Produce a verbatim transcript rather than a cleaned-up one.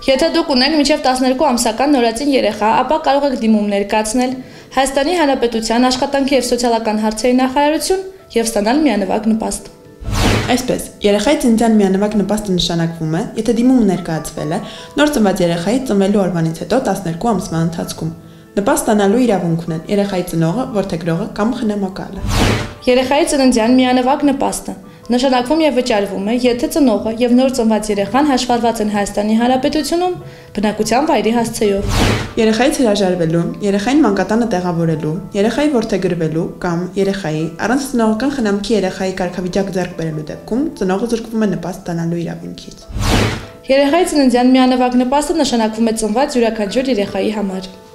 Եթե դուք ունեք մինչև տասներկու ամսական նորածին երեխա, ապա կարող եք դիմում ներկայացնել Հայաստանի Հանրապետության աշխատանքի և սոցիալական հարցերի նախարարություն և ստանալ միանվագ նպաստ։ Այսպես, երեխայի ծննդյան միանվագ նպաստը նշանակվում է, եթե դիմումը ներկայացվել է նոր ծնված երեխայի ծնվելու օրվանից հետո տասներկու ամսվա ընթացքում։ Նպաստ ստանալու իրավունք ունեն երեխայի ծնողը, որդեգրողը կամ խնամակալը։ Երեխայի ծննդյան միանվագ նպաստը նշանակվում և վճարվում է, եթե ծնողը և նոր ծնված երեխան հաշվառված են Հայաստանի Հանրապետությունում բնակության վայրի հասցեով։ Երեխայից հրաժարվելու, երեխային մանկատանը տեղավորելու, երեխայի որդեգրվելու կամ երեխայի առանց ծնողական խնամքի երեխայի կարգավիճակ ձեռք բերելու դեպքում ծնողը զրկվում է նպաստ ստանալու իրավունքից։ Երեխայի ծննդյան միանվագ նպաստը նշանակվում է ծնված յուրաքանչյուր երեխայի համար։